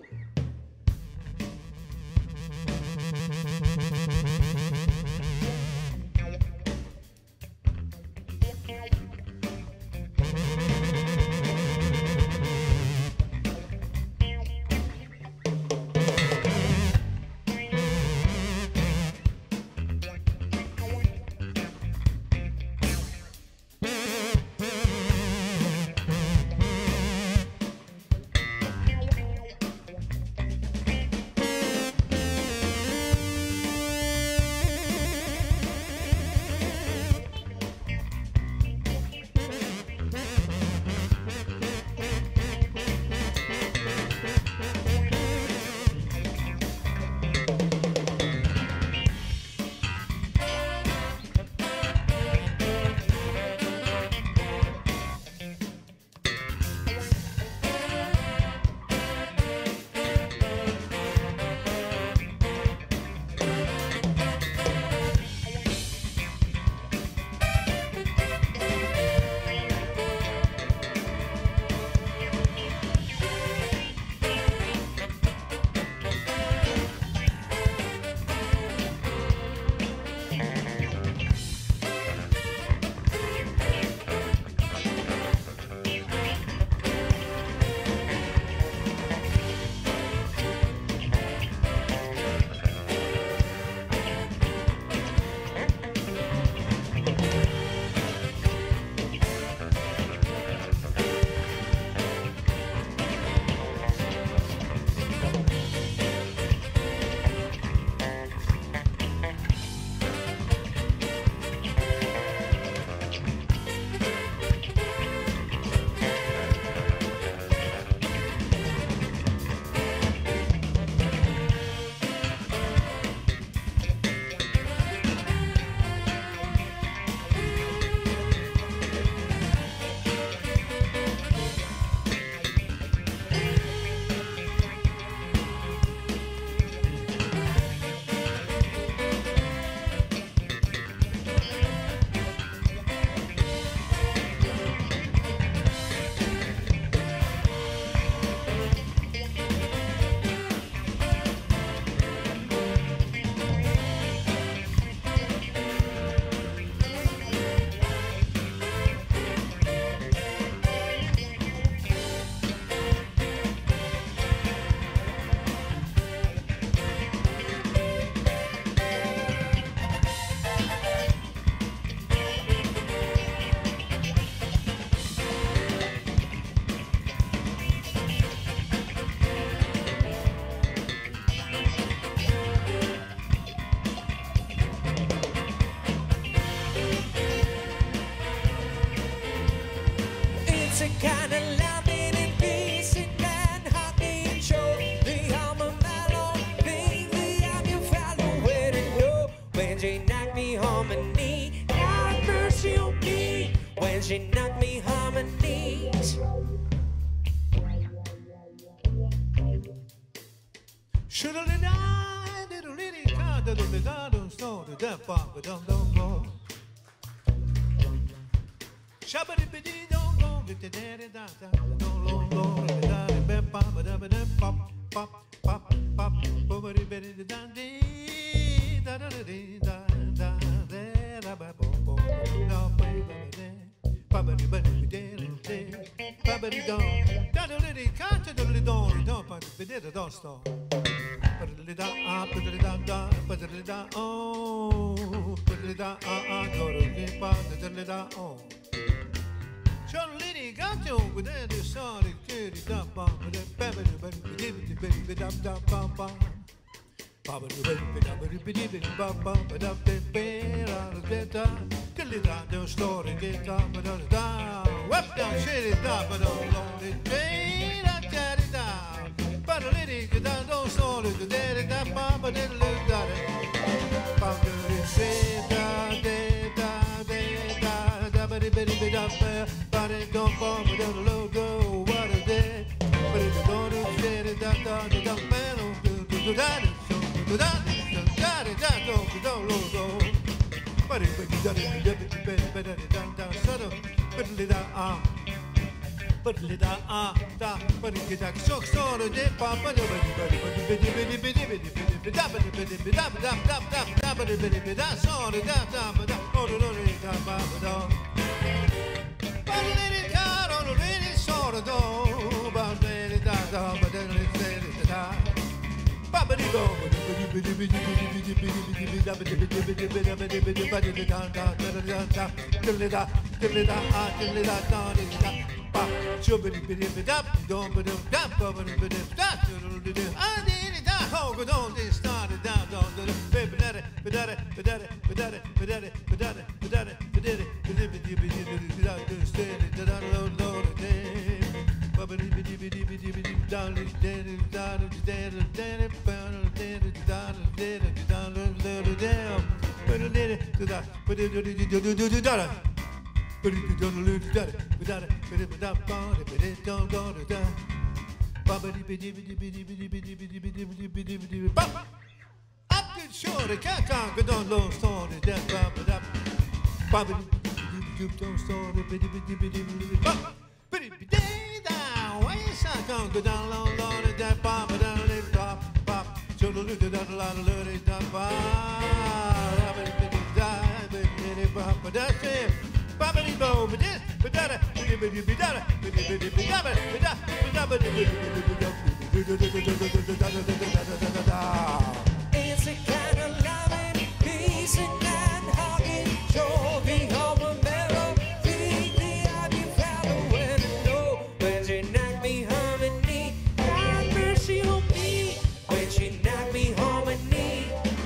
Speaker 2: It's a kind of loving, peace and hugging, joy, home and melody. The ivy flower when I know when she knocked me harmony. God mercy on me when she knocked me harmony.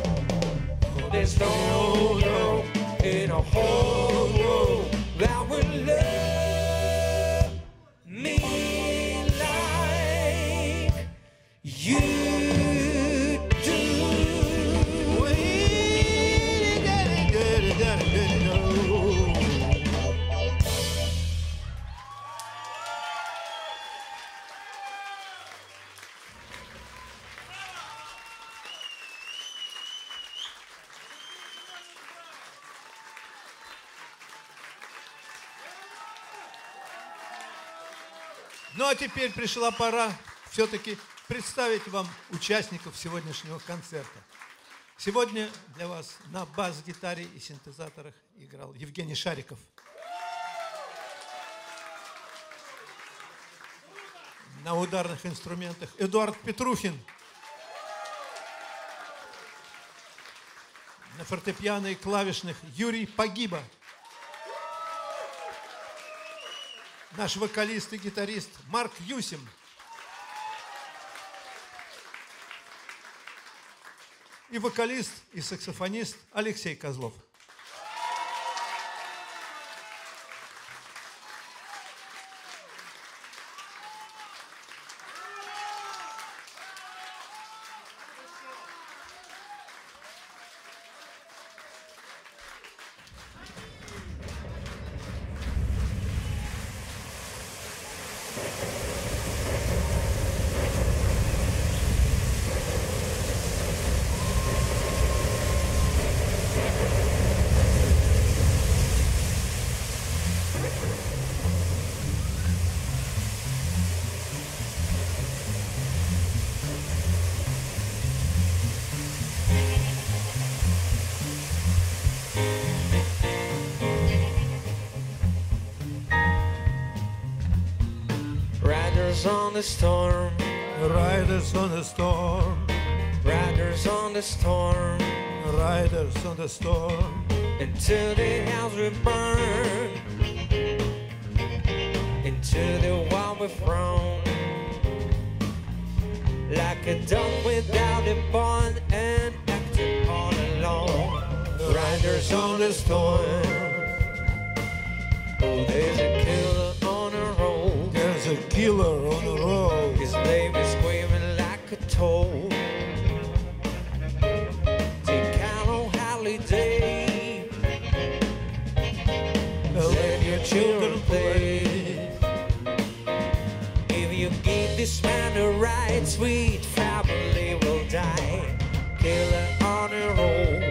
Speaker 2: There's no in a whole world that would love me like you do.
Speaker 1: Ну а теперь пришла пора все-таки представить вам участников сегодняшнего концерта. Сегодня для вас на бас-гитаре и синтезаторах играл Евгений Шариков. На ударных инструментах Эдуард Петрухин. На фортепиано и клавишных Юрий Погиба. Наш вокалист и гитарист Марк Юсим. И вокалист и саксофонист Алексей Козлов.
Speaker 2: the storm,
Speaker 1: riders on the storm,
Speaker 2: riders on the storm,
Speaker 1: riders on the storm.
Speaker 2: into the house we burn, into the wall we thrown, like a dog without a bond and acting all alone. Riders on the storm. Oh, there's a killer on the road.
Speaker 1: There's a killer on the road.
Speaker 2: His baby screaming like a toad. Take out on holiday.
Speaker 1: Let your children play.
Speaker 2: If you give this man the right, sweet family will die. Killer on the road.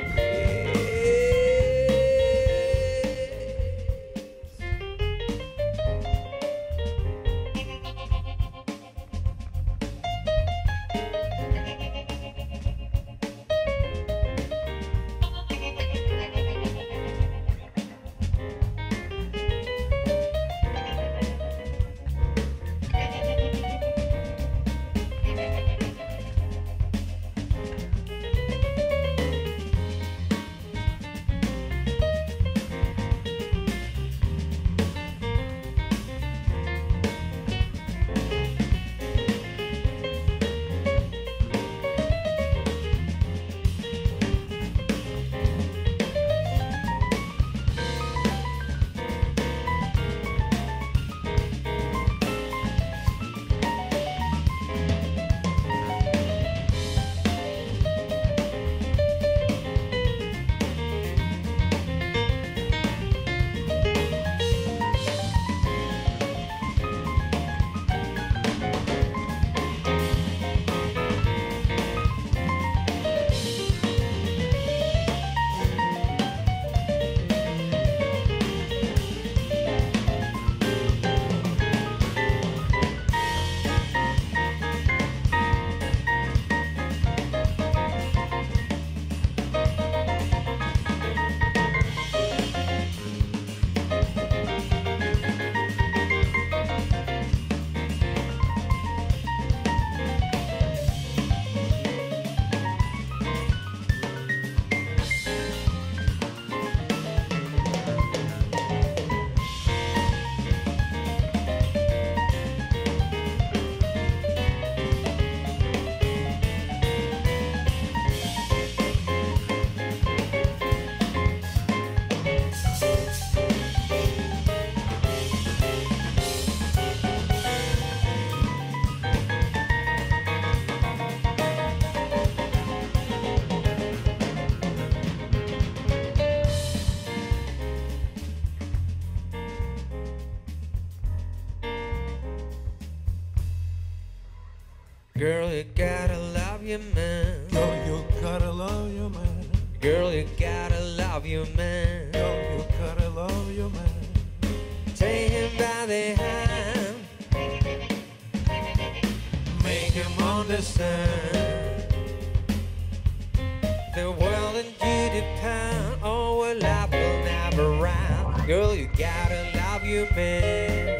Speaker 2: Girl, you gotta love your man.
Speaker 1: Girl, you gotta love your man.
Speaker 2: Girl, you gotta love your man.
Speaker 1: Girl, you gotta love your man.
Speaker 2: Take him by the hand. Make him understand. The world and you depend. Oh, well, love will never end. Girl, you gotta love your man.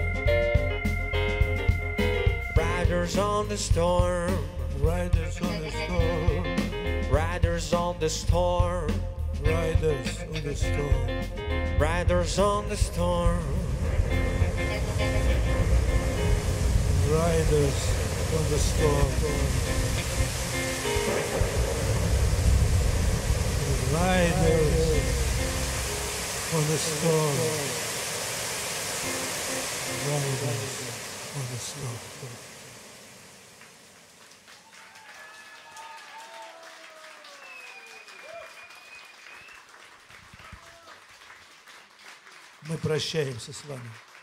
Speaker 2: Riders on the storm.
Speaker 1: Riders on the storm.
Speaker 2: Riders on the storm.
Speaker 1: Riders on the storm.
Speaker 2: Riders on the storm.
Speaker 1: Riders on the storm. Riders on the storm. Riders on the storm. Мы прощаемся с вами.